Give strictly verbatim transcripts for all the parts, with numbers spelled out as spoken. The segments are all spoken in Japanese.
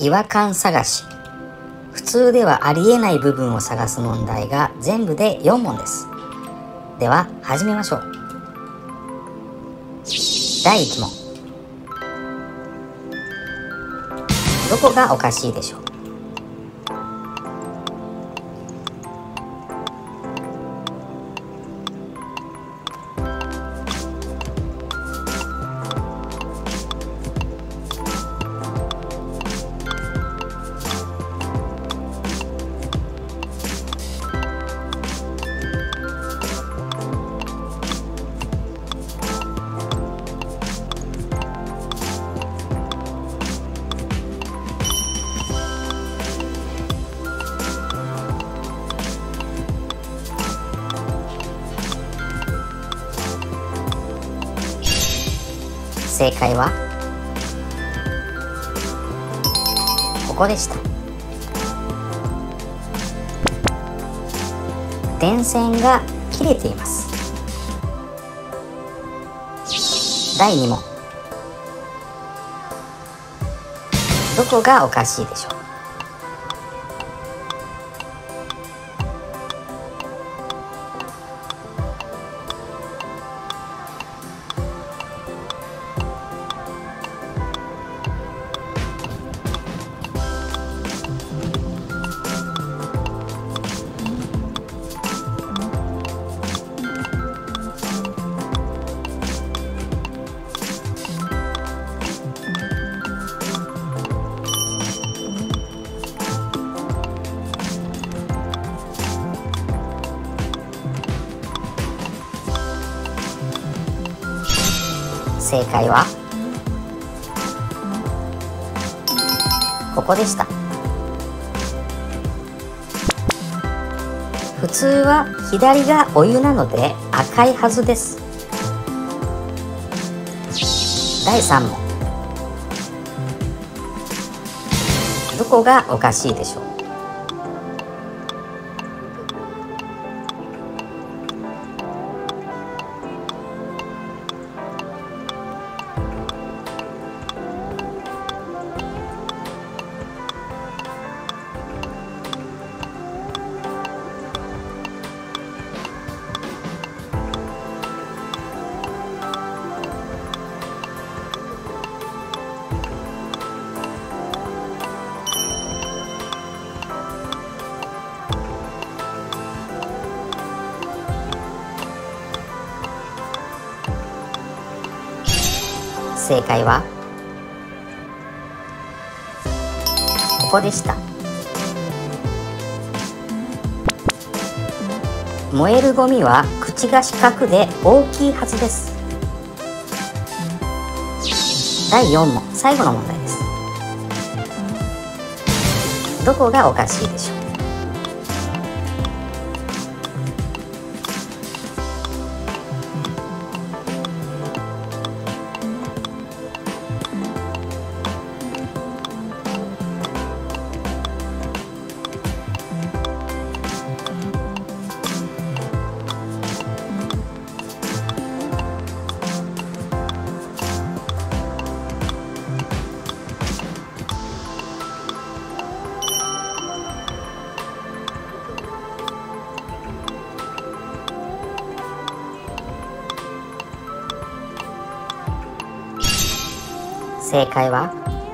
違和感探し。普通ではありえない部分を探す問題が全部でよん問です。では始めましょう。だいいち問。どこがおかしいでしょう。正解はここでした。電線が切れています。だいに問。どこがおかしいでしょう。正解はここでした。普通は左がお湯なので赤いはずです。だいさん問。どこがおかしいでしょう。正解はここでした。燃えるゴミは口が四角で大きいはずです。だいよん問、最後の問題です。どこがおかしいでしょう。正解は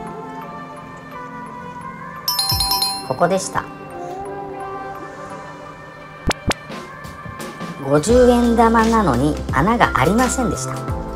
ここでした。ごじゅうえん玉なのに穴がありませんでした。